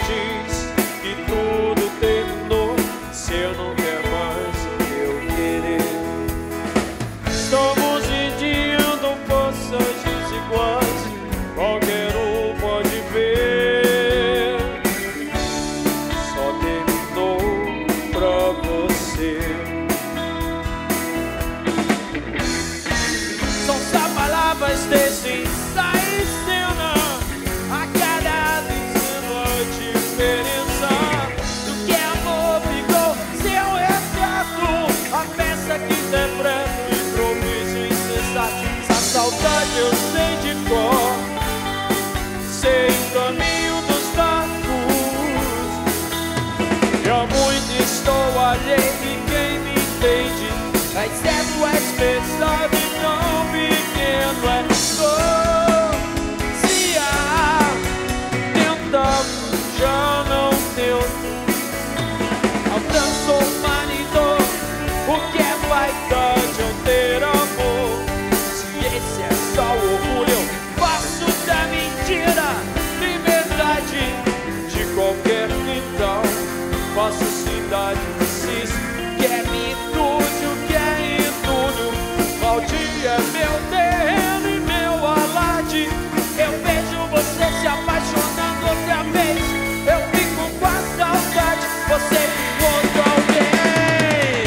diz que tudo terminou, se eu não quer mais eu querer. Estamos medindo forças desiguais, qualquer um pode ver. Só terminou pra você. São só palavras destinais em cena, a cada dizendo a diferença do que amor ficou seu retrato, a peça que interpreta o improviso insensato. Essa saudade eu sei de cor, sei o caminho dos barcos, e há muito estou alheio e quem me entende, exceto a expressão de tão pequeno é se há tentado já não deu. Alcançou humanidade, o que é vaidade ao ter amor? Se esse é só orgulho, eu faço da mentira liberdade de qualquer quintal. Faço cidade, cis, que é mitude, que é entulho. Valdir é meu terreno e meu alarde. Eu vejo você se apaixonando outra vez, eu fico com a saudade, você com outro alguém.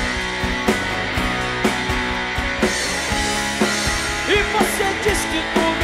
E você diz que tudo